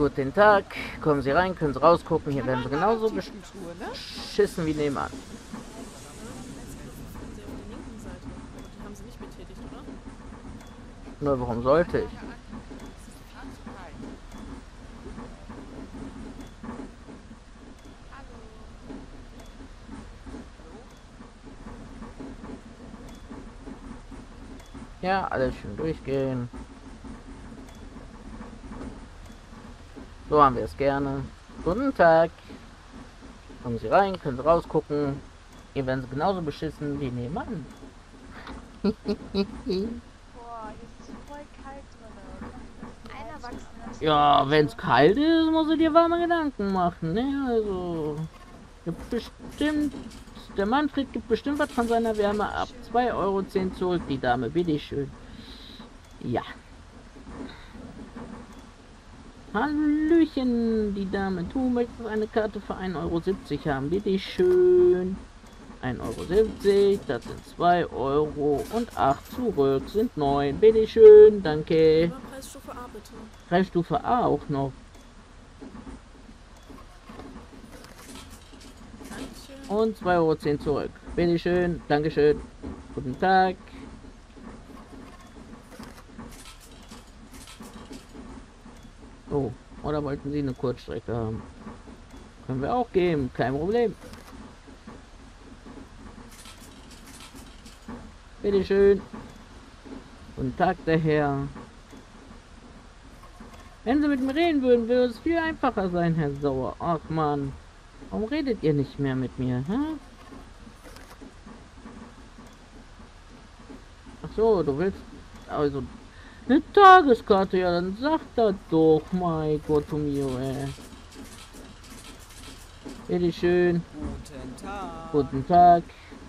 Guten Tag, kommen Sie rein, können Sie rausgucken, hier werden Sie genauso beschissen wie nebenan. Nur warum sollte ich? Ja, alles schön durchgehen. So haben wir es gerne. Guten Tag. Kommen Sie rein, können Sie rausgucken. Hier werden Sie genauso beschissen wie nebenan. Boah, hier ist es voll kalt drin. Ein Erwachsener. Ja, wenn es kalt ist, musst du dir warme Gedanken machen, ne? Also, gibt bestimmt, der Manfred gibt bestimmt was von seiner Wärme ab. 2,10 € zurück, die Dame, bitteschön. Ja. Hallöchen, die Dame. Du möchtest eine Karte für 1,70 € haben, bitteschön. 1,70 €, das sind 2 € und 8 zurück sind 9. Bitteschön, danke. Preisstufe A bitte. Preisstufe A auch noch. Dankeschön. Und 2,10 € zurück. Bitteschön, dankeschön. Guten Tag. Oh, oder wollten Sie eine Kurzstrecke haben? Können wir auch geben, kein Problem. Bitteschön. Guten Tag, der Herr. Wenn Sie mit mir reden würden, würde es viel einfacher sein, Herr Sauer. Ach man, warum redet ihr nicht mehr mit mir, hä? Ach so, du willst also eine Tageskarte, ja, dann sag das doch, mein Gott, mir, ey. Bitteschön. Guten Tag. Guten Tag.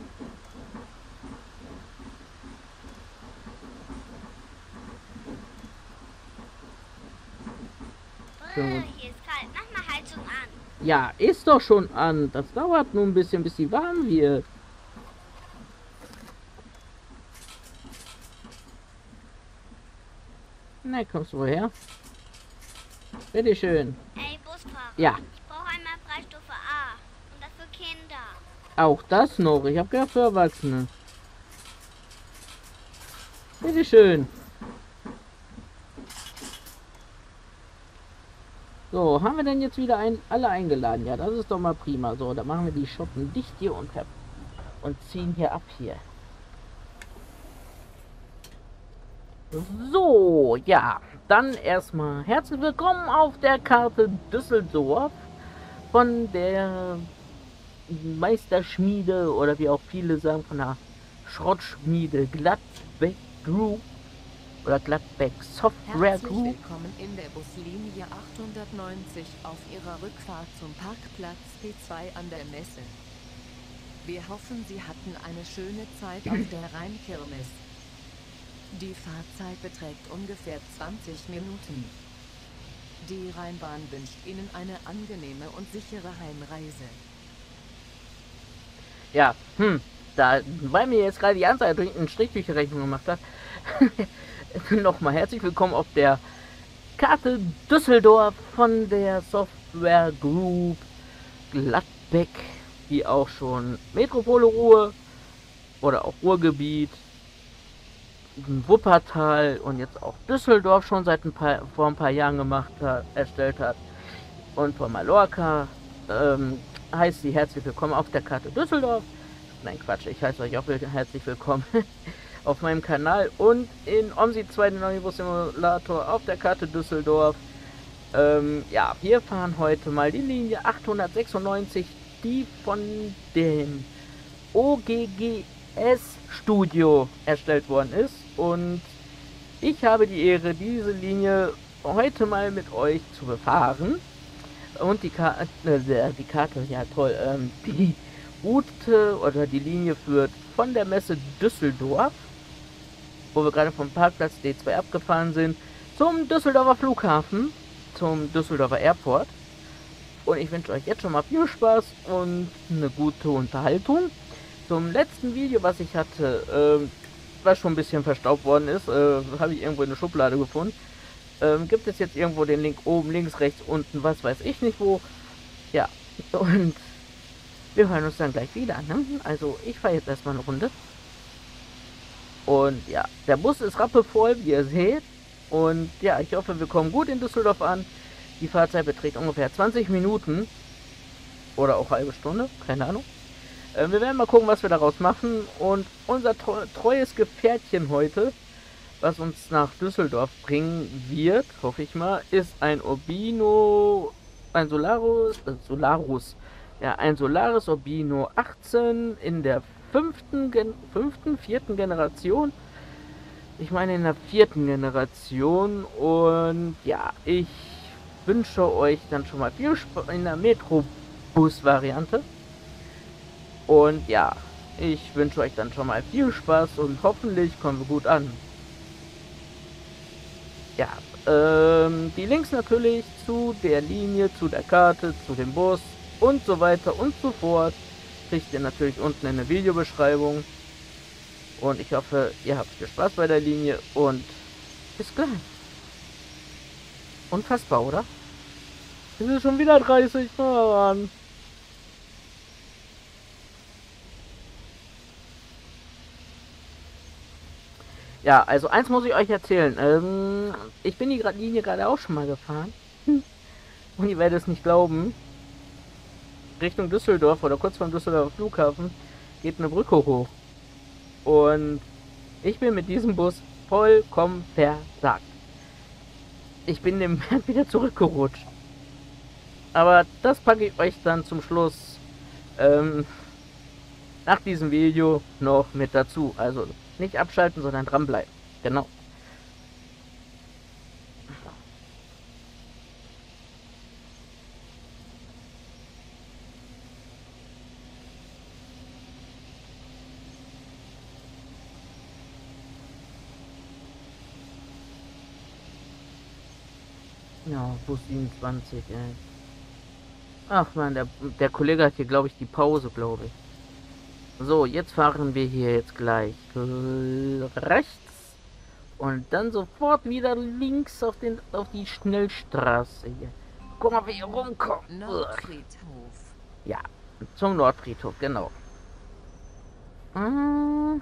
Hier ist kalt. Mach mal Heizung an. Ja, ist doch schon an. Das dauert nur ein bisschen, bis sie warm wird. Na, kommst du woher? Bitteschön. Ey, Busfahrer. Ja, Ich brauche einmal Preisstufe A. Und das für Kinder. auch das noch. Ich habe gedacht für Erwachsene. Bitteschön. So, haben wir denn jetzt wieder alle eingeladen? Ja, das ist doch mal prima. So, dann machen wir die Schotten dicht hier und ziehen hier ab hier. So, ja, dann erstmal herzlich willkommen auf der Karte Düsseldorf von der Meisterschmiede oder wie auch viele sagen von der Schrottschmiede Gladbeck Group oder Gladbeck Software Herzlich Group. willkommen in der Buslinie 890 auf Ihrer Rückfahrt zum Parkplatz P2 an der Messe. Wir hoffen, Sie hatten eine schöne Zeit auf der Rheinkirmes. Die Fahrzeit beträgt ungefähr 20 Minuten. Die Rheinbahn wünscht Ihnen eine angenehme und sichere Heimreise. Ja, da, weil mir jetzt gerade die Anzeige durch einen Strich durch die Rechnung gemacht hat, nochmal herzlich willkommen auf der Karte Düsseldorf von der Software Group Gladbeck, wie auch schon Metropole Ruhr oder auch Ruhrgebiet, Wuppertal und jetzt auch Düsseldorf schon vor ein paar Jahren erstellt hat. Und von Mallorca heißt sie herzlich willkommen auf der Karte Düsseldorf. Nein, Quatsch, ich heiße euch auch herzlich willkommen auf meinem Kanal und in OMSI 2, den Omnibus Simulator auf der Karte Düsseldorf. Ja, wir fahren heute mal die Linie 896, die von dem OGGS Studio erstellt worden ist. Und ich habe die Ehre, diese Linie heute mal mit euch zu befahren. Und die Karte, ja toll, die Route oder die Linie führt von der Messe Düsseldorf, wo wir gerade vom Parkplatz D2 abgefahren sind, zum Düsseldorfer Flughafen, zum Düsseldorfer Airport. Und ich wünsche euch jetzt schon mal viel Spaß und eine gute Unterhaltung. Zum letzten Video, was ich hatte, was schon ein bisschen verstaubt worden ist, habe ich irgendwo in der Schublade gefunden. gibt es jetzt irgendwo den Link oben, links, rechts, unten, was weiß ich nicht wo. Ja, und wir hören uns dann gleich wieder, ne? Also ich fahre jetzt erstmal eine Runde. Und ja, der Bus ist rappevoll, wie ihr seht. Und ja, ich hoffe, wir kommen gut in Düsseldorf an. Die Fahrzeit beträgt ungefähr 20 Minuten. Oder auch halbe Stunde, keine Ahnung. Wir werden mal gucken, was wir daraus machen. Und unser treues Gefährtchen heute, was uns nach Düsseldorf bringen wird, hoffe ich mal, ist ein Urbino, ein Solarus. Ja, ein Solaris Urbino 18 in der vierten Generation. Ich meine in der 4. Generation. Und ja, ich wünsche euch dann schon mal viel Spaß in der Metrobus-Variante. Und ja, ich wünsche euch dann schon mal viel Spaß und hoffentlich kommen wir gut an. Ja, die Links natürlich zu der Linie, zu der Karte, zu dem Bus und so weiter und so fort kriegt ihr natürlich unten in der Videobeschreibung. Und ich hoffe, ihr habt viel Spaß bei der Linie und bis gleich. Unfassbar, oder? Es ist schon wieder 30 Mann. Ja, also eins muss ich euch erzählen. Ich bin die Linie gerade auch schon mal gefahren. Und ihr werdet es nicht glauben. Richtung Düsseldorf oder kurz vor dem Düsseldorfer Flughafen geht eine Brücke hoch. Und ich bin mit diesem Bus vollkommen versagt. Ich bin dem Berg wieder zurückgerutscht. Aber das packe ich euch dann zum Schluss nach diesem Video noch mit dazu. Also nicht abschalten, sondern dranbleiben. Genau. Ja, Bus 27, ey. Ach man, der Kollege hat hier, glaube ich, die Pause, glaube ich. So, jetzt fahren wir hier jetzt gleich rechts und dann sofort wieder links auf die Schnellstraße hier. Guck mal, wie hier rumkommt. Nordfriedhof. Ja, zum Nordfriedhof, genau. Hm.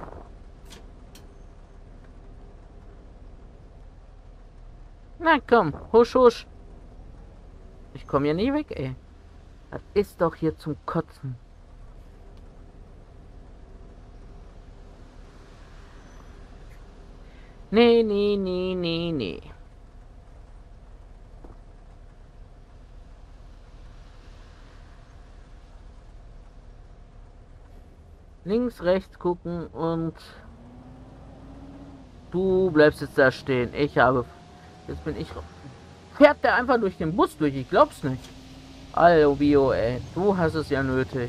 Na komm, husch, husch. Ich komme hier nie weg, ey. Das ist doch hier zum Kotzen. Nee, nee, nee, nee, nee. Links, rechts gucken und du bleibst jetzt da stehen. Jetzt bin ich... Fährt der einfach durch den Bus durch? Ich glaub's nicht. Hallo Bio, ey. Du hast es ja nötig.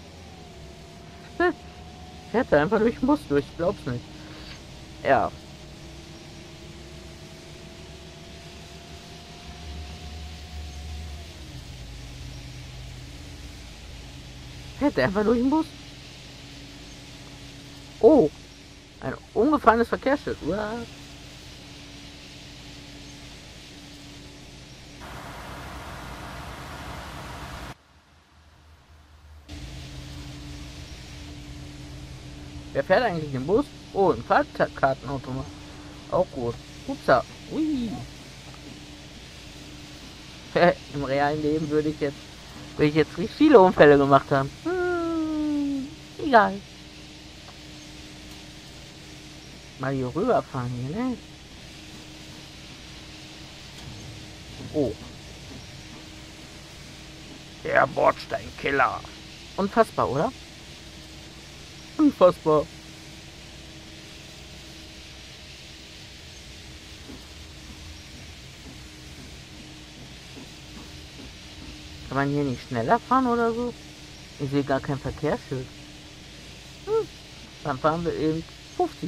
Fährt der einfach durch den Bus durch? Ich glaub's nicht. Ja. Fährt der einfach durch den Bus? Oh. Ein umgefallenes Verkehrsschild. Uah. Wer fährt eigentlich den Bus? Oh, ein Fahrkartenautomat. Auch gut. Upsa. Ui. Im realen Leben würde ich jetzt richtig viele Unfälle gemacht haben. Egal. Mal hier rüberfahren hier, ne? Oh. Der Bordsteinkiller. Unfassbar, oder? Unfassbar. Kann man hier nicht schneller fahren oder so? Ich sehe gar kein Verkehrsschild. Dann fahren wir eben 50.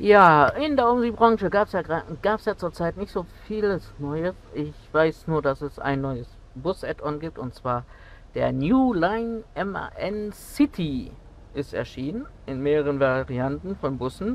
Ja, in der OMSI-Branche gab's ja zurzeit nicht so vieles Neues. Ich weiß nur, dass es ein neues Bus-Add-on gibt, und zwar der New Line MAN City ist erschienen, in mehreren Varianten von Bussen.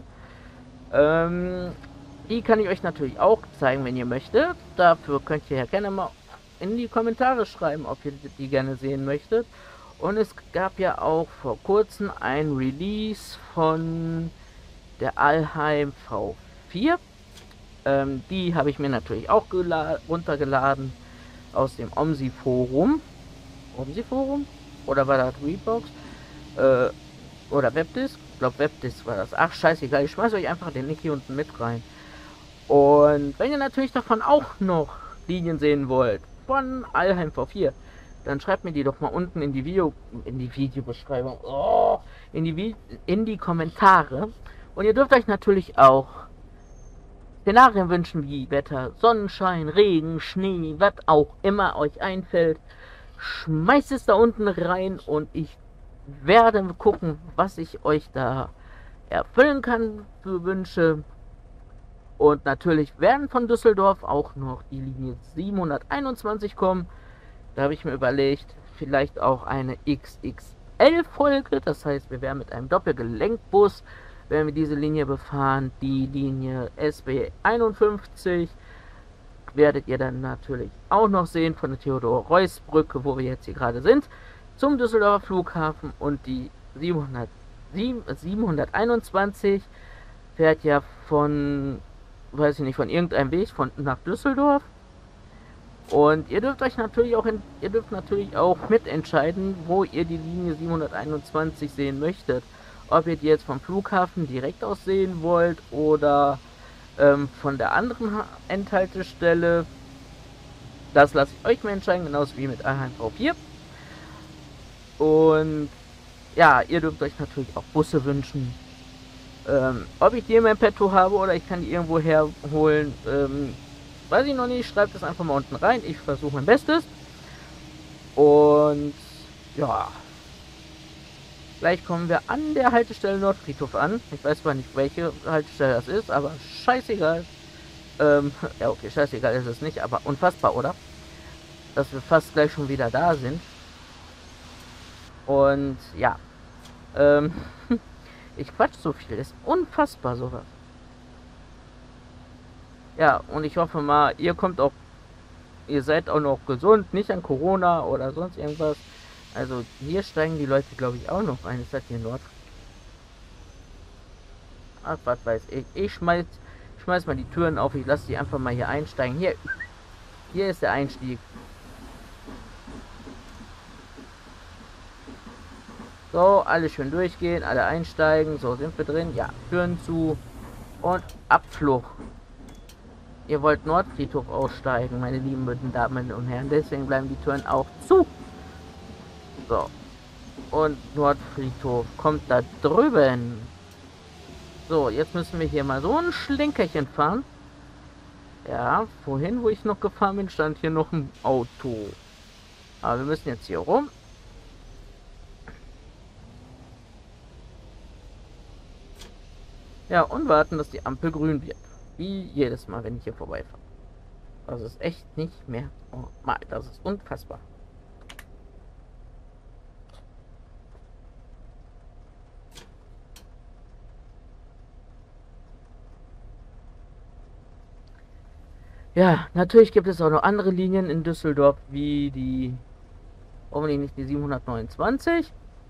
Die kann ich euch natürlich auch zeigen, wenn ihr möchtet. Dafür könnt ihr ja gerne mal in die Kommentare schreiben, ob ihr die gerne sehen möchtet. Und es gab ja auch vor kurzem ein Release von der Alheim V4. Die habe ich mir natürlich auch runtergeladen aus dem OMSI Forum. OMSI Forum? Oder war das Reebox? Oder Webdisk? Ich glaube Webdisk war das. Ach scheißegal, ich schmeiße euch einfach den Link hier unten mit rein. Und wenn ihr natürlich davon auch noch Linien sehen wollt, von Alheim V4, dann schreibt mir die doch mal unten in die Videobeschreibung, in die Kommentare. Und ihr dürft euch natürlich auch Szenarien wünschen wie Wetter, Sonnenschein, Regen, Schnee, was auch immer euch einfällt. Schmeißt es da unten rein und ich werde gucken, was ich euch da erfüllen kann für Wünsche. Und natürlich werden von Düsseldorf auch noch die Linie 721 kommen. Da habe ich mir überlegt, vielleicht auch eine XXL-Folge. Das heißt, wir werden mit einem Doppelgelenkbus, wenn wir diese Linie befahren, die Linie SB 51, werdet ihr dann natürlich auch noch sehen von der Theodor-Reuss-Brücke, wo wir jetzt hier gerade sind, zum Düsseldorfer Flughafen. Und die 721 fährt ja von, weiß ich nicht, von irgendeinem Weg nach Düsseldorf. Und ihr dürft euch natürlich auch mitentscheiden, wo ihr die Linie 721 sehen möchtet. Ob ihr die jetzt vom Flughafen direkt aus sehen wollt oder von der anderen Endhaltestelle. Das lasse ich euch mal entscheiden, genauso wie mit Alheim V4. Und ja, ihr dürft euch natürlich auch Busse wünschen. Ob ich die in meinem Petto habe oder ich kann die irgendwo herholen, weiß ich noch nicht. Schreibt es einfach mal unten rein. Ich versuche mein Bestes. Und ja, gleich kommen wir an der Haltestelle Nordfriedhof an. Ich weiß zwar nicht, welche Haltestelle das ist, aber scheißegal. Ja, okay, scheißegal ist es nicht, aber unfassbar, oder? Dass wir fast gleich schon wieder da sind. Und ja, ich quatsch so viel, ist unfassbar sowas. Ja, und ich hoffe mal, ihr seid auch noch gesund, nicht an Corona oder sonst irgendwas. Also hier steigen die Leute, glaube ich, auch noch ein. Ist das hier Nord? Ach, was weiß ich. Ich schmeiß mal die Türen auf. Ich lasse die einfach mal hier einsteigen. Hier ist der Einstieg. So, alle schön durchgehen, alle einsteigen. So, sind wir drin. Ja, Türen zu und Abflug. Ihr wollt Nordfriedhof aussteigen, meine lieben Damen und Herren. Deswegen bleiben die Türen auch zu. So. Und Nordfriedhof kommt da drüben. So, jetzt müssen wir hier mal so ein Schlenkerchen fahren. Ja, vorhin, wo ich noch gefahren bin, stand hier noch ein Auto. Aber wir müssen jetzt hier rum. Ja, und warten, dass die Ampel grün wird. Wie jedes Mal, wenn ich hier vorbeifahre. Das ist echt nicht mehr normal. Das ist unfassbar. Ja, natürlich gibt es auch noch andere Linien in Düsseldorf, wie die, hoffentlich nicht die 729.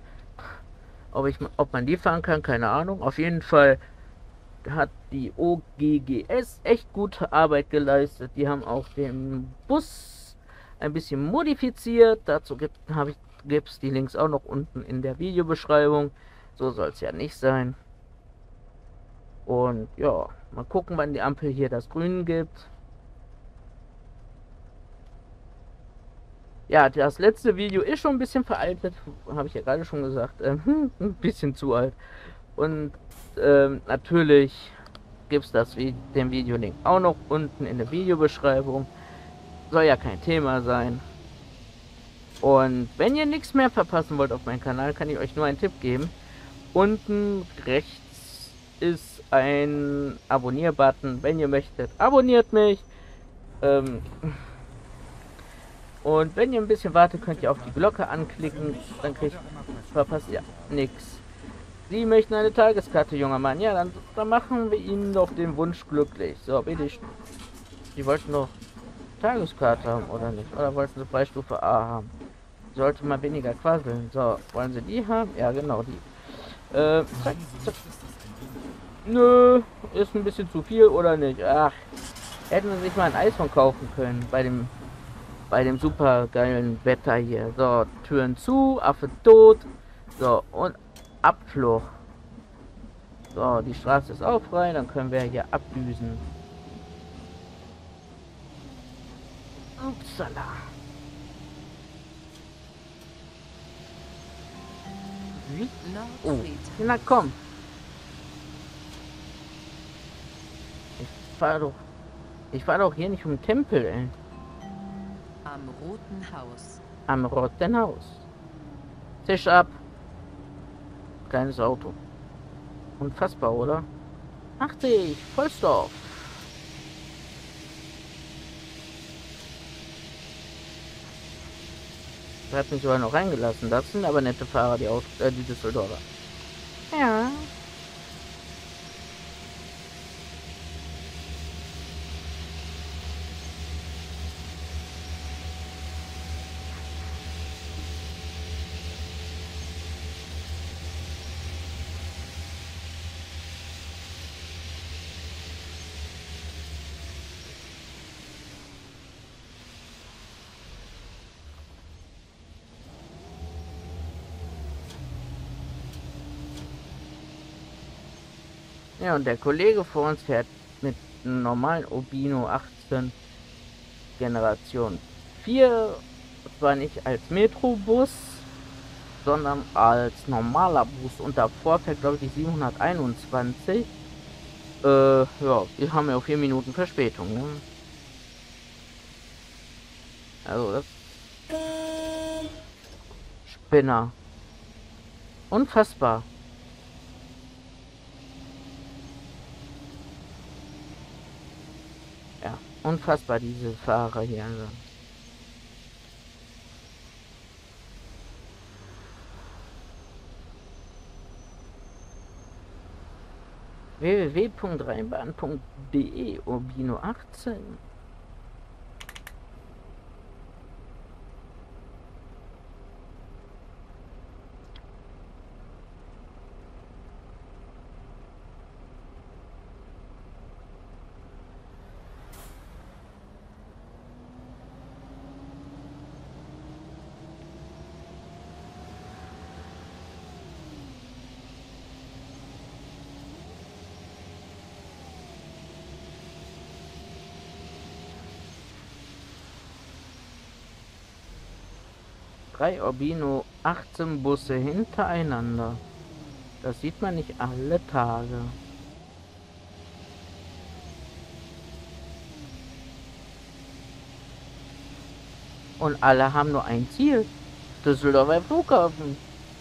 Ob man die fahren kann, keine Ahnung. Auf jeden Fall hat die OGGS echt gute Arbeit geleistet. Die haben auch den Bus ein bisschen modifiziert. Dazu gibt es die Links auch noch unten in der Videobeschreibung. So soll es ja nicht sein. Und ja, mal gucken, wann die Ampel hier das Grün gibt. Ja, das letzte Video ist schon ein bisschen veraltet, habe ich ja gerade schon gesagt, ein bisschen zu alt. Und natürlich gibt es den Videolink auch noch unten in der Videobeschreibung. Soll ja kein Thema sein. Und wenn ihr nichts mehr verpassen wollt auf meinem Kanal, kann ich euch nur einen Tipp geben. Unten rechts ist einen Abonnier-Button, wenn ihr möchtet. Abonniert mich. Und wenn ihr ein bisschen wartet, könnt ihr auf die Glocke anklicken. Dann verpasst ihr nichts. Sie möchten eine Tageskarte, junger Mann. Ja, dann machen wir Ihnen doch den Wunsch glücklich. So, bitte. Sie wollten doch Tageskarte haben, oder nicht? Oder wollten Sie Freistufe A haben? Sollte mal weniger quasseln. So, wollen Sie die haben? Ja, genau, die. Zack, zack. Nö, ist ein bisschen zu viel, oder nicht? Ach, hätten Sie sich mal ein iPhone kaufen können bei dem super geilen Wetter hier. So, Türen zu, Affe tot. So, und Abflucht. So, die Straße ist auch frei, dann können wir hier abdüsen. Upsala. Oh, na komm. Ich fahr doch hier nicht um den Tempel, ey. Am Roten Haus. Am Roten Haus. Tisch ab. Kleines Auto. Unfassbar, oder? 80, Vollstoff. Er hat mich sogar noch reingelassen. Das sind aber nette Fahrer, die Düsseldorfer. Ja. Ja, und der Kollege vor uns fährt mit einem normalen Urbino 18 Generation 4, zwar nicht als Metrobus, sondern als normaler Bus, und davor fährt, glaube ich, die 721. Ja, wir haben ja auch 4 Minuten Verspätung, ne? Also das Spinner. Unfassbar. Ja, unfassbar, diese Fahrer hier. Also. www.rheinbahn.de Urbino 18. Drei Urbino 18 Busse hintereinander. Das sieht man nicht alle Tage. Und alle haben nur ein Ziel. Düsseldorfer Flughafen.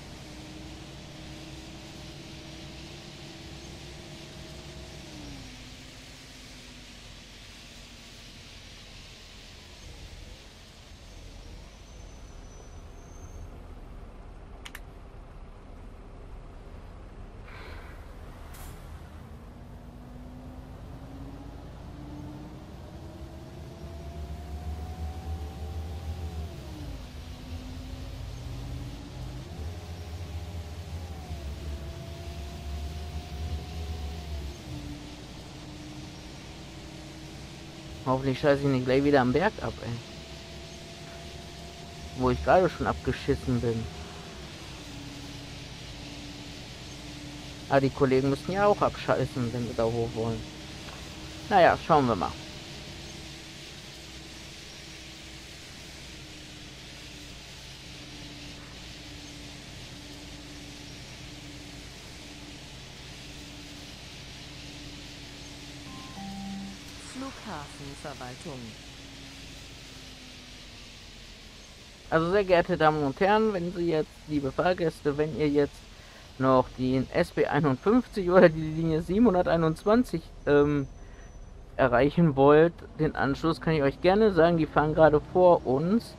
Hoffentlich scheiße ich nicht gleich wieder am Berg ab, ey. Wo ich gerade schon abgeschissen bin. Aber die Kollegen müssen ja auch abscheißen, wenn wir da hoch wollen. Naja, schauen wir mal. Flughafenverwaltung. Also sehr geehrte Damen und Herren, wenn Sie jetzt, liebe Fahrgäste, wenn ihr jetzt noch den SB 51 oder die Linie 721 erreichen wollt, den Anschluss, kann ich euch gerne sagen, die fahren gerade vor uns.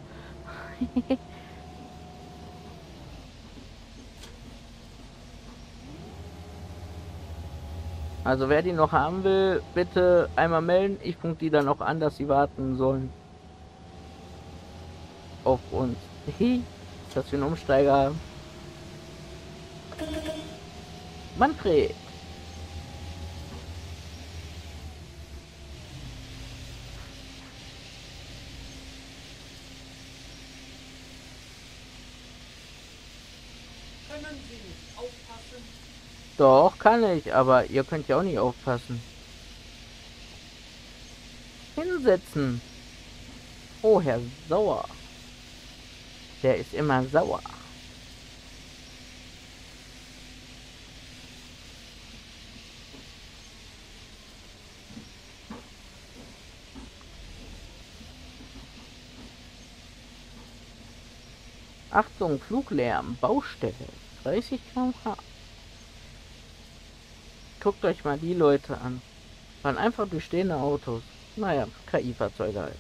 Also wer die noch haben will, bitte einmal melden. Ich funke die dann auch an, dass sie warten sollen auf uns. Dass wir einen Umsteiger haben. Manfred. Können Sie nicht aufpassen? Doch, kann ich, aber ihr könnt ja auch nicht aufpassen. Hinsetzen. Oh, Herr Sauer. Der ist immer sauer. Achtung, Fluglärm, Baustelle, 30 km/h. Guckt euch mal die Leute an. Waren einfach bestehende Autos. Naja, KI-Fahrzeuge halt.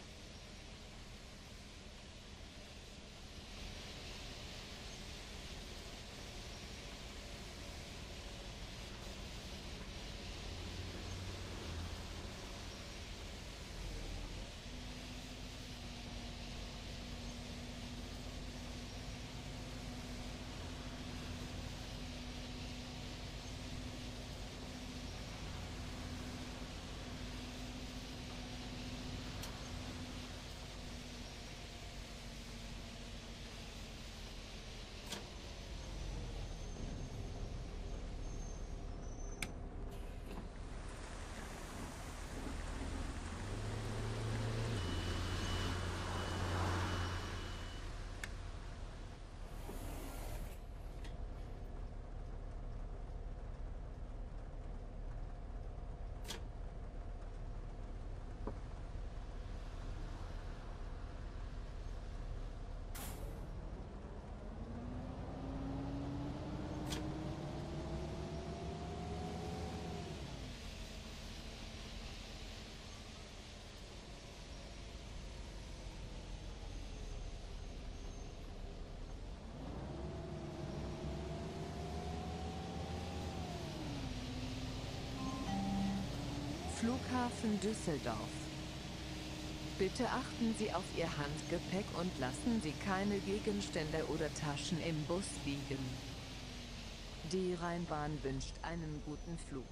Flughafen Düsseldorf. Bitte achten Sie auf Ihr Handgepäck und lassen Sie keine Gegenstände oder Taschen im Bus liegen. Die Rheinbahn wünscht einen guten Flug.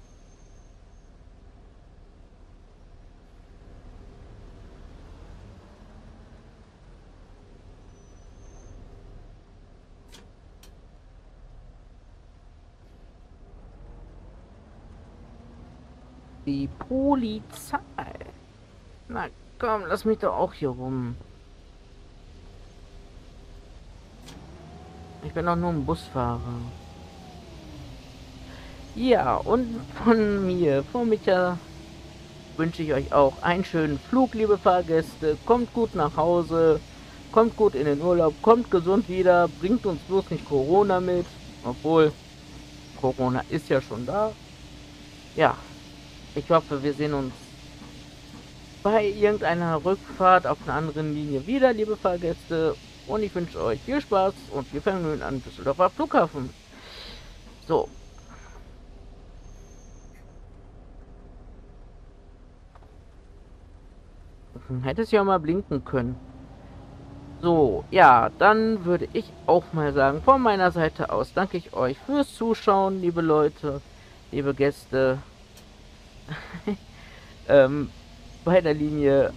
Die Polizei. Na komm, lass mich doch auch hier rum. Ich bin doch nur ein Busfahrer. Ja, und von mir, von Micha, wünsche ich euch auch einen schönen Flug, liebe Fahrgäste. Kommt gut nach Hause, kommt gut in den Urlaub, kommt gesund wieder, bringt uns bloß nicht Corona mit. Obwohl, Corona ist ja schon da. Ja, ich hoffe, wir sehen uns bei irgendeiner Rückfahrt auf einer anderen Linie wieder, liebe Fahrgäste. Und ich wünsche euch viel Spaß und viel Vergnügen am Düsseldorfer Flughafen. So. Hätte es ja mal blinken können. So, ja, dann würde ich auch mal sagen, von meiner Seite aus danke ich euch fürs Zuschauen, liebe Leute, liebe Gäste. Bei der Linie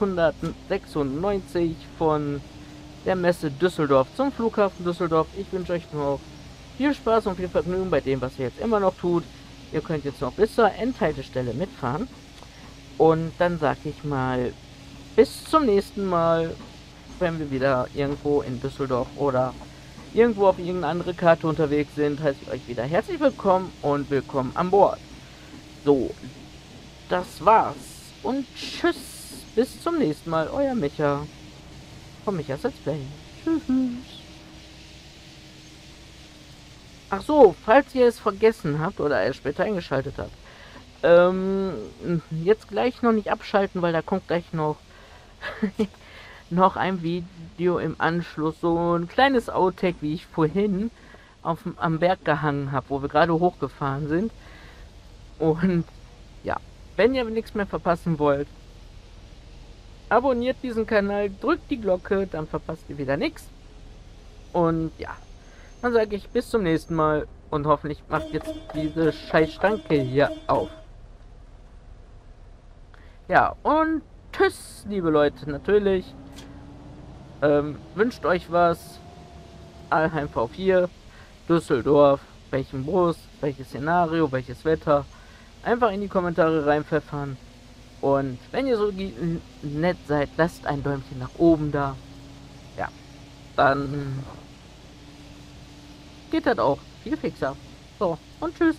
896 von der Messe Düsseldorf zum Flughafen Düsseldorf. Ich wünsche euch noch viel Spaß und viel Vergnügen bei dem, was ihr jetzt immer noch tut. Ihr könnt jetzt noch bis zur Endhaltestelle mitfahren. Und dann sage ich mal, bis zum nächsten Mal, wenn wir wieder irgendwo in Düsseldorf oder irgendwo auf irgendeine andere Karte unterwegs sind, heiße ich euch wieder herzlich willkommen und willkommen an Bord. So, das war's. Und tschüss, bis zum nächsten Mal, euer Micha. Von Michas Let's Play. Tschüss. Ach so, falls ihr es vergessen habt oder erst später eingeschaltet habt. Jetzt gleich noch nicht abschalten, weil da kommt gleich noch noch ein Video im Anschluss. So ein kleines Outtake, wie ich vorhin am Berg gehangen habe, wo wir gerade hochgefahren sind. Und ja, wenn ihr nichts mehr verpassen wollt, abonniert diesen Kanal, drückt die Glocke, dann verpasst ihr wieder nichts. Und ja, dann sage ich bis zum nächsten Mal und hoffentlich macht jetzt diese scheiß Schranke hier auf. Ja, und tschüss, liebe Leute, natürlich. Wünscht euch was. Alheim V4, Düsseldorf, welchen Bus, welches Szenario, welches Wetter. Einfach in die Kommentare reinpfeffern. Und wenn ihr so nett seid, lasst ein Däumchen nach oben da. Ja, dann geht das auch viel fixer. So, und tschüss.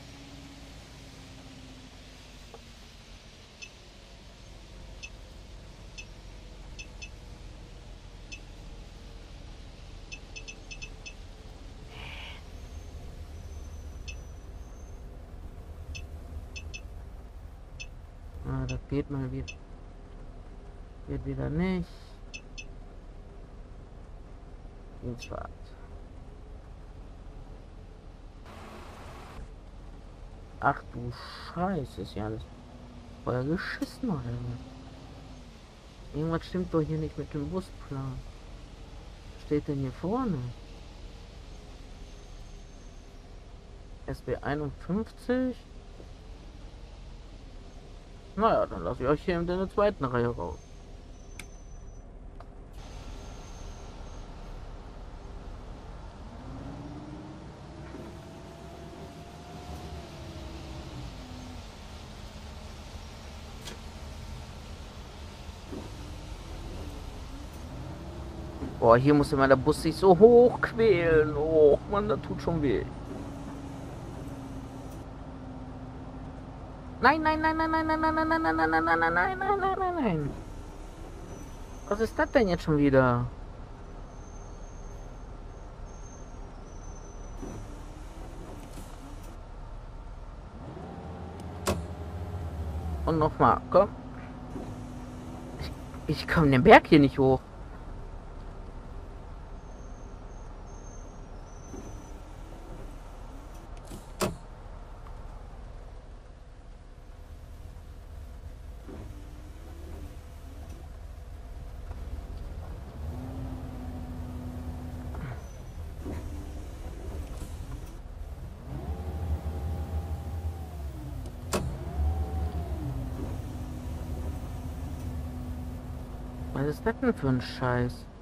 Ah, das geht mal wieder. Geht wieder nicht. Dienstfahrt. Ach du Scheiße, ist ja alles voll geschissen, oder was? Irgendwas stimmt doch hier nicht mit dem Busplan. Was steht denn hier vorne? SB 51. Naja, dann lasse ich euch hier in der zweiten Reihe raus. Boah, hier muss immer der Bus sich so hoch quälen. Oh, Mann, das tut schon weh. Nein, nein, nein, nein, nein, nein, nein, nein, nein, nein, nein, nein, nein, nein, nein, nein, nein, nein, nein. Was ist das denn jetzt schon wieder? Und nochmal, komm. Ich komme den Berg hier nicht hoch. Was ist das denn für ein Scheiß?